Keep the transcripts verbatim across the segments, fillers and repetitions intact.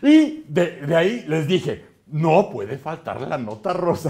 Y de, de ahí les dije, no puede faltar la nota rosa.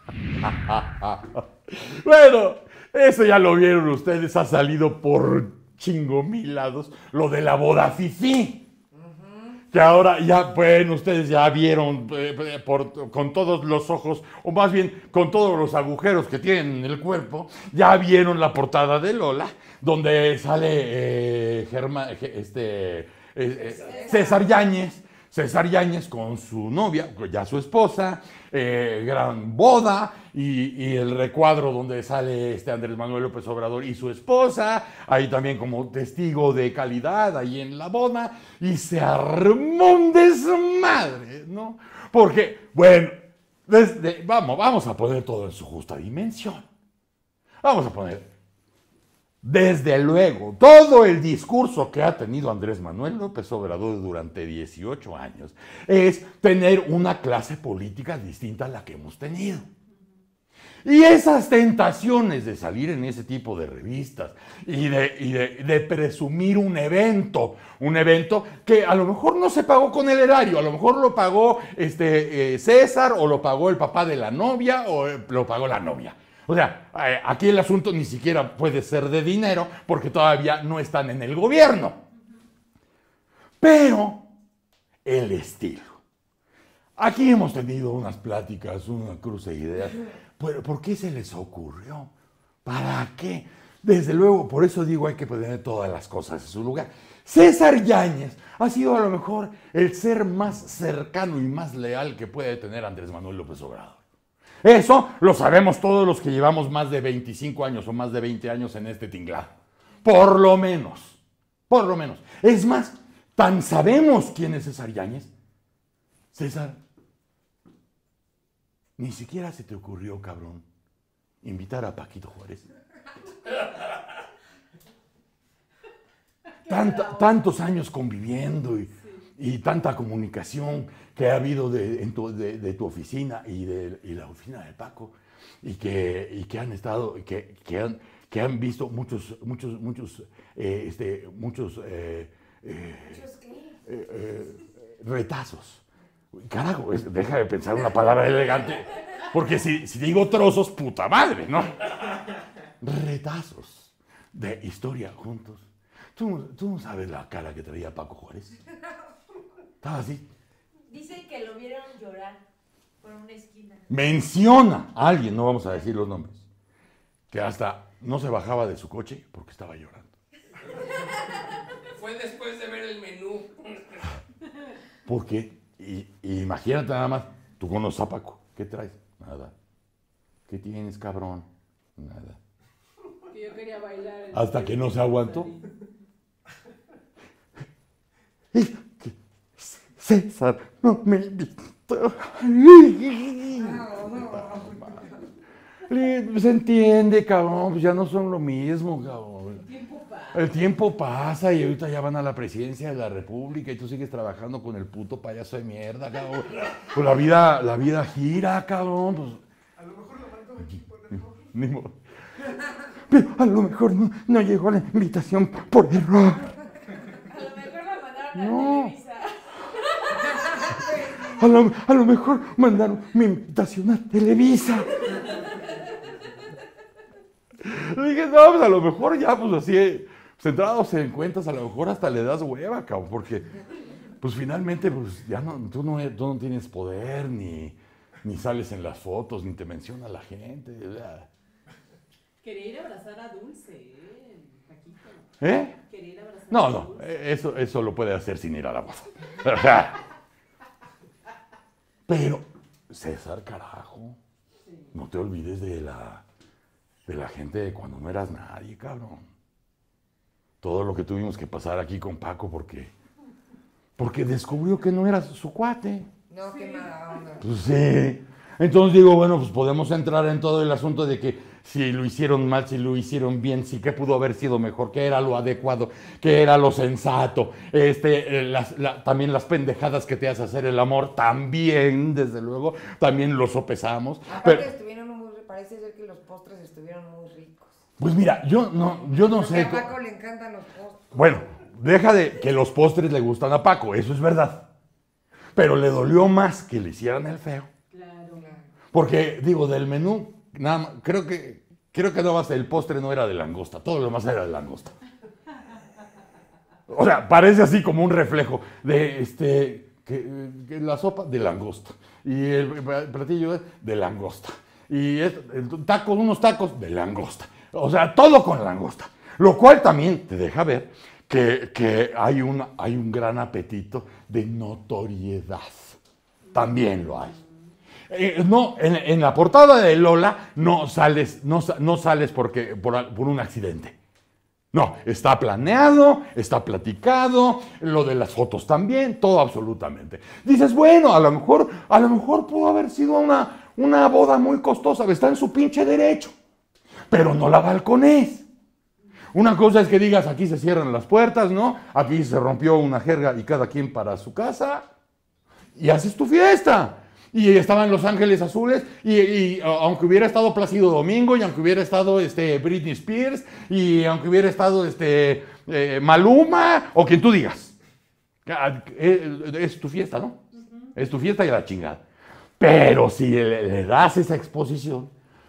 Bueno, eso ya lo vieron ustedes, ha salido por chingo mil lados, lo de la boda fifí. Que ahora ya, bueno, ustedes ya vieron eh, por, con todos los ojos, o más bien con todos los agujeros que tienen en el cuerpo, ya vieron la portada de Lola, donde sale eh, Germa, este, eh, eh, César Yáñez, César Yáñez con su novia, ya su esposa, eh, gran boda, y, y el recuadro donde sale este Andrés Manuel López Obrador y su esposa, ahí también como testigo de calidad, ahí en la boda, y se armó un desmadre, ¿no? Porque, bueno, desde, vamos, vamos a poner todo en su justa dimensión. Vamos a poner, desde luego, todo el discurso que ha tenido Andrés Manuel López Obrador durante dieciocho años es tener una clase política distinta a la que hemos tenido. Y esas tentaciones de salir en ese tipo de revistas y de, y de, de presumir un evento, un evento que a lo mejor no se pagó con el erario, a lo mejor lo pagó este, eh, César, o lo pagó el papá de la novia, o eh, lo pagó la novia. O sea, aquí el asunto ni siquiera puede ser de dinero porque todavía no están en el gobierno. Pero el estilo. Aquí hemos tenido unas pláticas, una cruce de ideas. ¿Pero por qué se les ocurrió? ¿Para qué? Desde luego, por eso digo, hay que poner todas las cosas en su lugar. César Yáñez ha sido a lo mejor el ser más cercano y más leal que puede tener Andrés Manuel López Obrador. Eso lo sabemos todos los que llevamos más de veinticinco años o más de veinte años en este tinglado. Por lo menos. Por lo menos. Es más, tan sabemos quién es César Yáñez. César, ni siquiera se te ocurrió, cabrón, invitar a Paquito Juárez. Tanta, tantos años conviviendo y, y tanta comunicación que ha habido de, en tu, de, de tu oficina y de y la oficina de Paco, y que, y que han estado, que, que, han, que han visto muchos, muchos, muchos, eh, este, muchos, eh, eh, eh, eh, retazos. Carajo, es, deja de pensar una palabra elegante, porque si, si digo trozos, puta madre, ¿no? Retazos de historia juntos. ¿Tú, tú no sabes la cara que traía Paco Juárez? Estaba así. Dicen que lo vieron llorar por una esquina. Menciona a alguien, no vamos a decir los nombres, que hasta no se bajaba de su coche porque estaba llorando. Fue después de ver el menú. ¿Por qué? Y, y imagínate nada más, tú conoces a Paco, ¿qué traes? Nada. ¿Qué tienes, cabrón? Nada. Que yo quería bailar. Hasta que no se aguantó. César no me invitó. Se entiende, cabrón, pues ya no son lo mismo, cabrón. El tiempo pasa. El tiempo pasa y ahorita ya van a la presidencia de la República y tú sigues trabajando con el puto payaso de mierda, cabrón. Pues la vida, la vida gira, cabrón. Pues... A lo mejor lo mandó aquí por error. Ni modo. Pero a lo mejor no, no llegó la invitación por error. A lo mejor la mandaron No. a Televisa. A lo, a lo mejor mandaron mi invitación a Televisa. Dije, no, pues a lo mejor ya, pues así, centrados en cuentas, a lo mejor hasta le das hueva, cabrón, porque, pues finalmente, pues ya no, tú no, tú no tienes poder, ni, ni sales en las fotos, ni te menciona la gente. ¿Verdad? Quería ir a abrazar a Dulce, ¿eh? Paquito. ¿Eh? Quería ir a abrazar No, a no, Dulce. eso, eso lo puede hacer sin ir a la boda. Pero, César, carajo, Sí. no te olvides de la, de la gente de cuando no eras nadie, cabrón. Todo lo que tuvimos que pasar aquí con Paco porque, porque descubrió que no eras su cuate. No, qué mala onda. Pues sí. Entonces digo, bueno, pues podemos entrar en todo el asunto de que si lo hicieron mal, si lo hicieron bien, si qué pudo haber sido mejor, qué era lo adecuado, qué era lo sensato, este, las, la, también las pendejadas que te hace hacer el amor, también, desde luego, también lo sopesamos. Aparte Pero, estuvieron muy, parece ser que los postres estuvieron muy ricos. pues mira, yo no, yo no Porque sé. a Paco le encantan los postres. Bueno, deja de que los postres le gustan a Paco, eso es verdad. pero le dolió más que le hicieran el feo. Claro. Porque, digo, del menú, nada más, creo que, creo que nada más el postre no era de langosta, todo lo demás era de langosta. O sea, parece así como un reflejo de este, que, que la sopa de langosta y el platillo de langosta y es, el, tacos, unos tacos de langosta. O sea, todo con langosta. Lo cual también te deja ver que, que hay, un, hay un gran apetito de notoriedad. También lo hay. Eh, no, en, en la portada de Lola no sales, no, no sales porque, por, por un accidente. No, está planeado, está platicado, lo de las fotos también, todo absolutamente. Dices, bueno, a lo mejor, a lo mejor pudo haber sido una, una boda muy costosa, está en su pinche derecho, pero no la balcones. Una cosa es que digas, aquí se cierran las puertas, ¿no? Aquí se rompió una jerga y cada quien para su casa y haces tu fiesta. Y estaban Los Ángeles Azules, y, y aunque hubiera estado Plácido Domingo, y aunque hubiera estado este, Britney Spears, y aunque hubiera estado este, eh, Maluma, o quien tú digas. Es tu fiesta, ¿no? Uh-huh. Es tu fiesta y la chingada. Pero si le, le das esa exposición,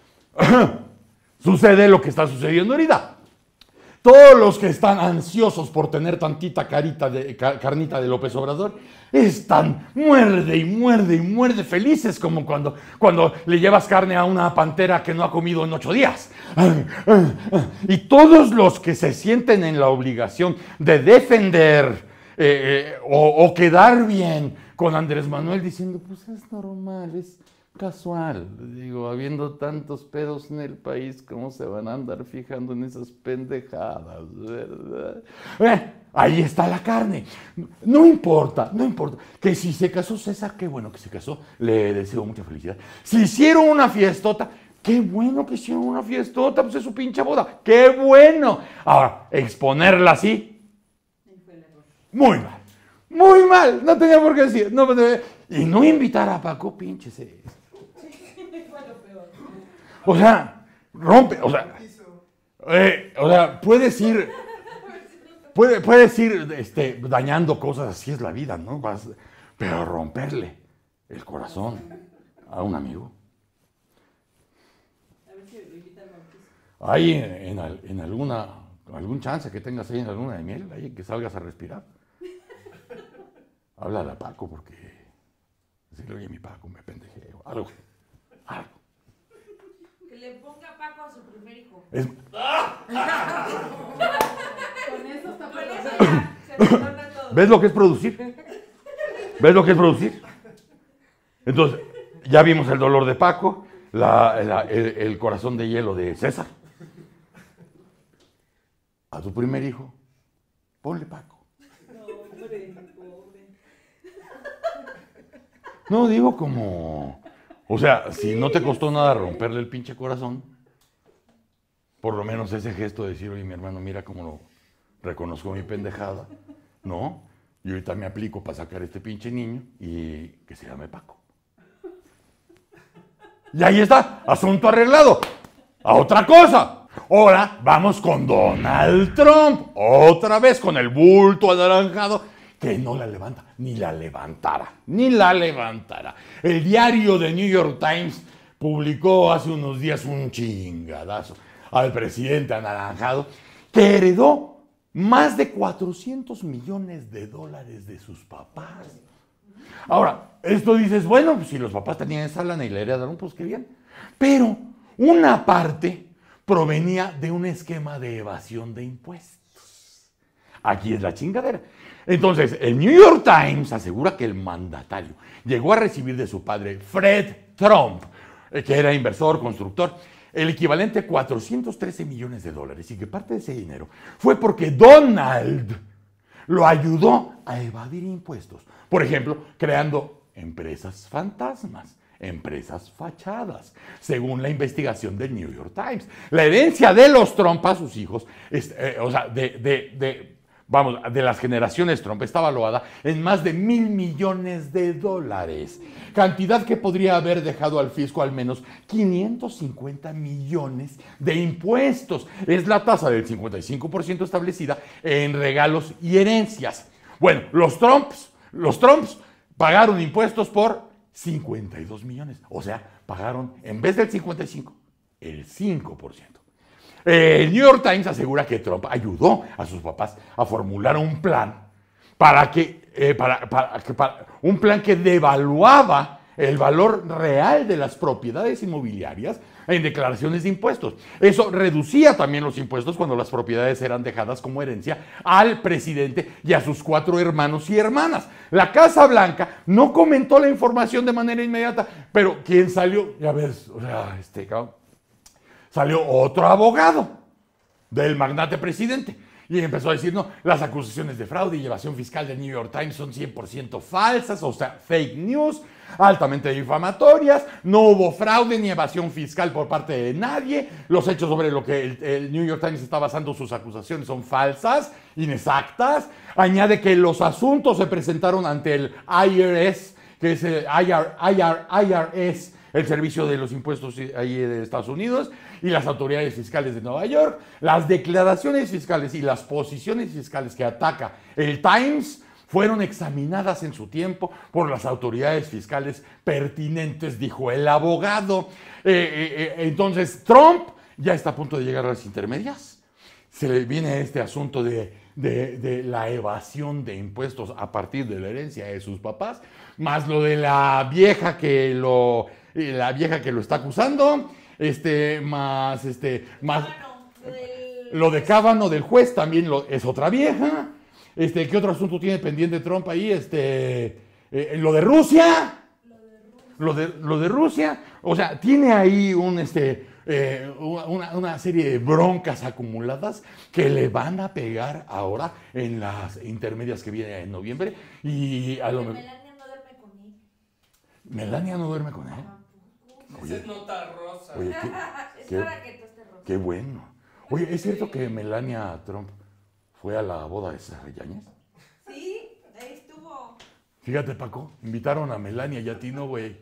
sucede lo que está sucediendo ahorita. Todos los que están ansiosos por tener tantita carita de, carnita de López Obrador están muerde y muerde y muerde felices como cuando, cuando le llevas carne a una pantera que no ha comido en ocho días. Y todos los que se sienten en la obligación de defender eh, o, o quedar bien con Andrés Manuel diciendo, pues es normal, es casual. Digo, habiendo tantos pedos en el país, ¿cómo se van a andar fijando en esas pendejadas, verdad? Eh, ahí está la carne. No importa, no importa. Que si se casó César, qué bueno que se casó. Le deseo mucha felicidad. Si hicieron una fiestota, qué bueno que hicieron una fiestota, pues es su pinche boda. ¡Qué bueno! Ahora, exponerla así, muy mal. Muy mal. No tenía por qué decir. No, y no invitar a Paco, pinches. O sea, rompe, o sea, eh, o sea, puedes ir, puede, puedes ir este, dañando cosas, así es la vida, ¿no? Vas, pero romperle el corazón a un amigo. Hay en, en, en alguna, algún chance que tengas ahí en la luna de miel, ahí que salgas a respirar. Háblale a Paco porque, decirle, oye, mi Paco, me pendejeo, algo, algo. Que le ponga Paco a su primer hijo. Es... Con eso está Con eso ya se perdona todo. ¿Ves lo que es producir? ¿Ves lo que es producir? Entonces, ya vimos el dolor de Paco, la, la, el, el corazón de hielo de César. A tu primer hijo, ponle Paco. No, hombre, pobre. No, digo como... O sea, si no te costó nada romperle el pinche corazón, por lo menos ese gesto de decir, oye, mi hermano, mira cómo lo reconozco mi pendejada, ¿no? Y ahorita me aplico para sacar a este pinche niño y que se llame Paco. Y ahí está, asunto arreglado. A otra cosa. Ahora vamos con Donald Trump, otra vez con el bulto anaranjado, que no la levanta, ni la levantará, ni la levantará. El diario de New York Times publicó hace unos días un chingadazo al presidente anaranjado, que heredó más de cuatrocientos millones de dólares de sus papás. Ahora, esto dices, bueno, pues si los papás tenían esa lana y la heredaron, pues qué bien. Pero una parte provenía de un esquema de evasión de impuestos. Aquí es la chingadera. Entonces, el New York Times asegura que el mandatario llegó a recibir de su padre, Fred Trump, que era inversor, constructor, el equivalente a cuatrocientos trece millones de dólares, y que parte de ese dinero fue porque Donald lo ayudó a evadir impuestos. Por ejemplo, creando empresas fantasmas, empresas fachadas, según la investigación del New York Times. La herencia de los Trump a sus hijos, es, eh, o sea, de, de, de, vamos, de las generaciones Trump, está valuada en más de mil millones de dólares, cantidad que podría haber dejado al fisco al menos quinientos cincuenta millones de impuestos. Es la tasa del cincuenta y cinco por ciento establecida en regalos y herencias. Bueno, los Trumps, los Trumps pagaron impuestos por cincuenta y dos millones. O sea, pagaron, en vez del cincuenta y cinco, el cinco por ciento. El New York Times asegura que Trump ayudó a sus papás a formular un plan para que, eh, para, para, que para, un plan que devaluaba el valor real de las propiedades inmobiliarias en declaraciones de impuestos. Eso reducía también los impuestos cuando las propiedades eran dejadas como herencia al presidente y a sus cuatro hermanos y hermanas. La Casa Blanca no comentó la información de manera inmediata, pero ¿quién salió? Ya ves, o sea, este cabrón. Salió otro abogado del magnate presidente y empezó a decir, no, las acusaciones de fraude y evasión fiscal del New York Times son cien por ciento falsas, o sea, fake news, altamente difamatorias, no hubo fraude ni evasión fiscal por parte de nadie, los hechos sobre lo que el, el New York Times está basando sus acusaciones son falsas, inexactas. Añade que los asuntos se presentaron ante el I R S, que es el I R S, el Servicio de los Impuestos ahí de Estados Unidos, y las autoridades fiscales de Nueva York. Las declaraciones fiscales y las posiciones fiscales que ataca el Times fueron examinadas en su tiempo por las autoridades fiscales pertinentes, dijo el abogado. Eh, eh, eh, entonces, Trump ya está a punto de llegar a las intermedias. Se le viene este asunto de, de, de la evasión de impuestos a partir de la herencia de sus papás, más lo de la vieja que lo, la vieja que lo está acusando, este, más, este, más, lo de Kavanaugh del juez también lo, es otra vieja. Este, ¿qué otro asunto tiene pendiente Trump ahí? Este, eh, lo de Rusia. Lo de, lo de Rusia. O sea, tiene ahí un, este, eh, una, una serie de broncas acumuladas que le van a pegar ahora en las intermedias que vienen en noviembre. Y a lo mejor. Melania no duerme con él. ¿Melania no duerme con él? Esa es nota rosa. Oye, qué, Es qué, hora que tú estés rosa. qué bueno. Oye, ¿es cierto que Melania Trump fue a la boda de César Yáñez? Sí, ahí estuvo. Fíjate, Paco, invitaron a Melania y a ti no, güey.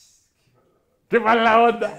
¡Qué mala onda!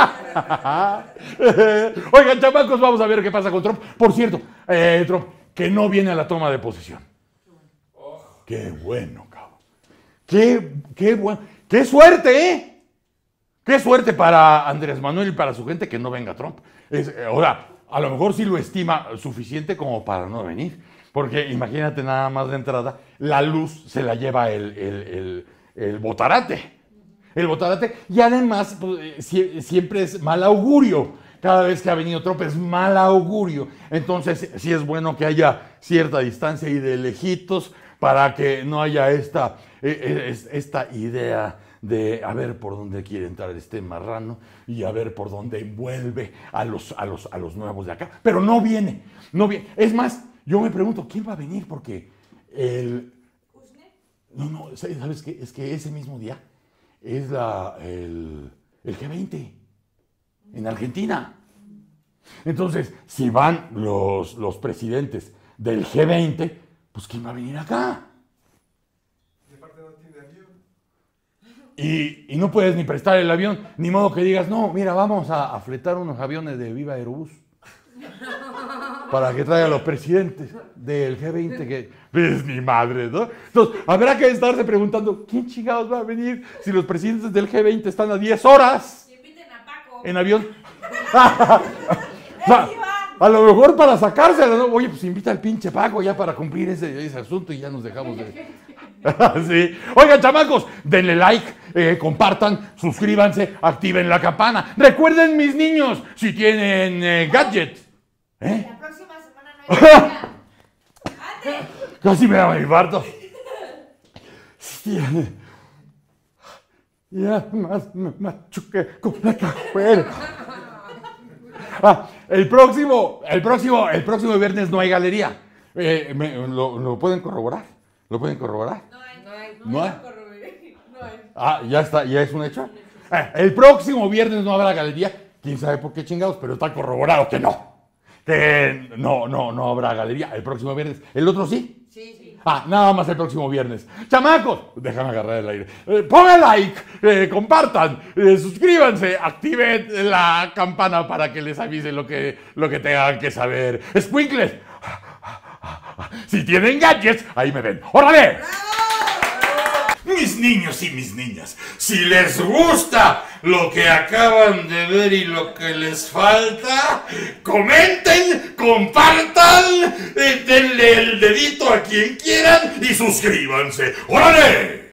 Oigan, chamacos, vamos a ver qué pasa con Trump. Por cierto, eh, Trump, que no viene a la toma de posesión. ¡Qué bueno, cabrón! ¡Qué, qué bueno! ¡Qué suerte, eh! ¡Qué suerte para Andrés Manuel y para su gente que no venga Trump! Es, eh, o sea, a lo mejor sí lo estima suficiente como para no venir. Porque imagínate nada más de entrada, la luz se la lleva el, el, el, el botarate. El botarate. Y además, pues, sie, siempre es mal augurio. Cada vez que ha venido Trump es mal augurio. Entonces, sí es bueno que haya cierta distancia y de lejitos para que no haya esta, eh, esta idea de a ver por dónde quiere entrar este marrano y a ver por dónde envuelve a los, a los, a los nuevos de acá. Pero no viene, no viene. Es más, yo me pregunto, ¿quién va a venir? Porque el... No, no, ¿sabes qué? Es que ese mismo día es la, el, el G veinte en Argentina. Entonces, si van los, los presidentes del G veinte, pues ¿quién va a venir acá? Y, y no puedes ni prestar el avión, ni modo que digas, no, mira, vamos a, a fletar unos aviones de Viva Aerobús para que traigan los presidentes del G veinte, que es mi madre, ¿no? Entonces, habrá que estarse preguntando, ¿quién chingados va a venir si los presidentes del G veinte están a diez horas Inviten a Paco. en avión? O sea, a lo mejor para sacársela, ¿no? Oye, pues invita al pinche Paco ya para cumplir ese, ese asunto y ya nos dejamos de... Sí. Oigan, chamacos, denle like, eh, compartan, suscríbanse, activen la campana. Recuerden, mis niños, si tienen eh, gadget. ¿Eh? La próxima semana no hay nada. ¡Ande! Casi me da un infarto. Sí, ya más me machuqué con la cajuela. Ah, el próximo, el próximo, el próximo viernes no hay galería. Eh, me, lo, ¿Lo pueden corroborar? ¿Lo pueden corroborar? No hay, no hay. ¿No hay? No hay. Ah, ya está, ya es un hecho. Eh, el próximo viernes no habrá galería. Quién sabe por qué chingados, pero está corroborado que no. Que no, no, no habrá galería el próximo viernes. ¿El otro sí? Sí, sí. Ah, nada más el próximo viernes. ¡Chamacos! Déjame agarrar el aire. Eh, pongan like, eh, compartan, eh, suscríbanse, activen la campana para que les avise lo que, lo que tengan que saber. ¡Squinkles! Si tienen gadgets, ahí me ven. ¡Órale! mis niños y mis niñas, si les gusta lo que acaban de ver y lo que les falta, comenten, compartan, eh, denle el dedito a quien quieran y suscríbanse. ¡Órale!